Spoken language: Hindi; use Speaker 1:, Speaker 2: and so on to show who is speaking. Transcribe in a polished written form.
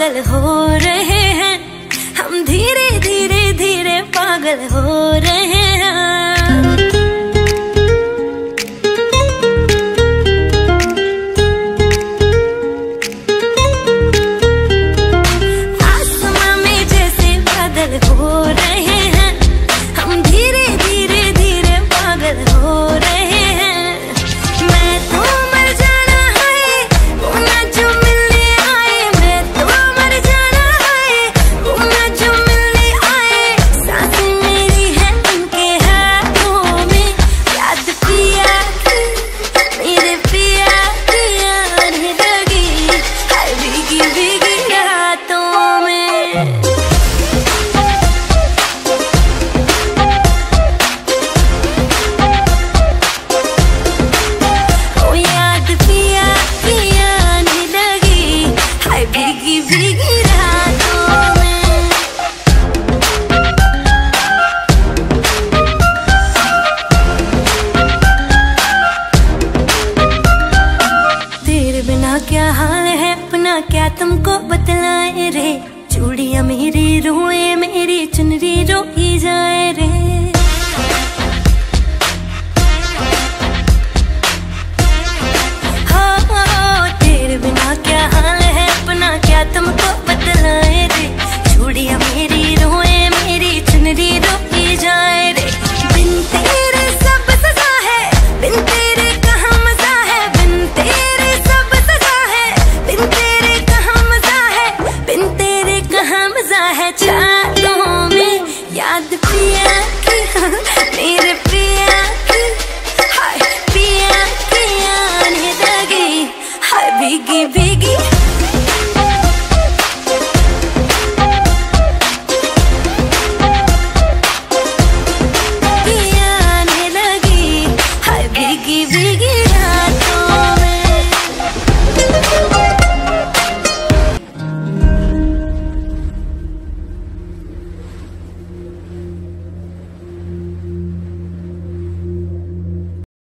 Speaker 1: पागल हो रहे हैं, हम धीरे धीरे धीरे पागल हो रहे हैं। आसमां में जैसे बादल हो रहे हैं, हम धीरे धीरे धीरे पागल हो रहे हैं। मैं तो मर जाना है वो ना जो मिलने आए, मैं तो मर जाना है वो ना जो मिलने आए। सांसें मेरी है उनके हाथों में, याद पिया की मेरे पिया की आने लगी, हाय भीगी भीगी रातों में। भीगी भीगी रातों में तेरे बिना क्या हाल है अपना, क्या तुमको बतलाए रे। चूड़ियां मेरी रोए, मेरी चुनरी रोई जाए रे। तेरे बिना क्या हाल है अपना, क्या तुमको बतलाए रे। चूड़ियां मेरी रोए, मेरी चुनरी रोई जाए रे। बिन तेरे सब सजा है, बिन तेरे कहाँ मजा है, बिन तेरे सब सजा है, बिन तेरे कहाँ मजा है, बिन तेरे कहाँ मजा है। चाँदों में याद पिया की मेरे